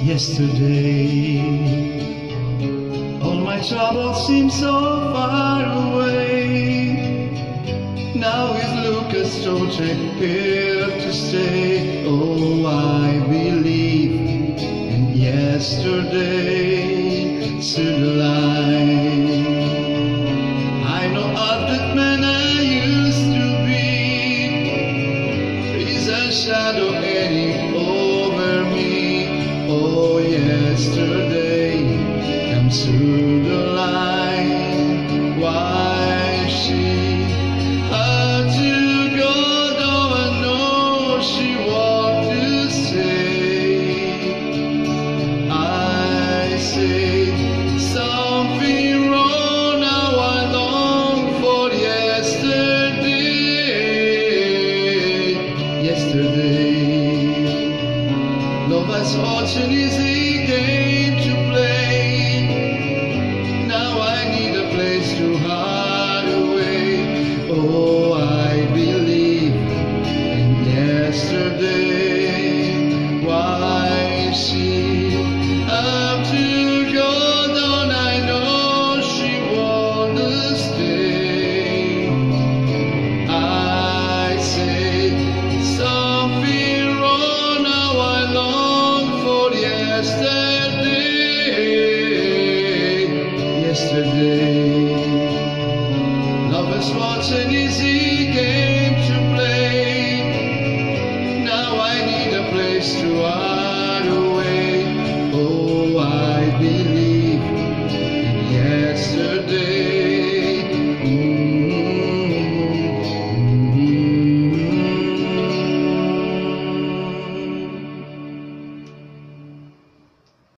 yesterday. All my troubles seem so far away. Now is Lucas Strocheck here to stay. Oh, I believe in yesterday to the light. I know of that man I used to be. Is a shadow hanging over me. Oh, yesterday comes through the light. Why she had to go, though I know she wanted to stay. I say something wrong, now I long for yesterday. Yesterday, love has such an easy game to play. Now I need a place to hide away. Oh, I believe in yesterday. Why she have to go down? I know she wanna stay. I say something wrong, now I long for yesterday. Yesterday, love is such an easy game.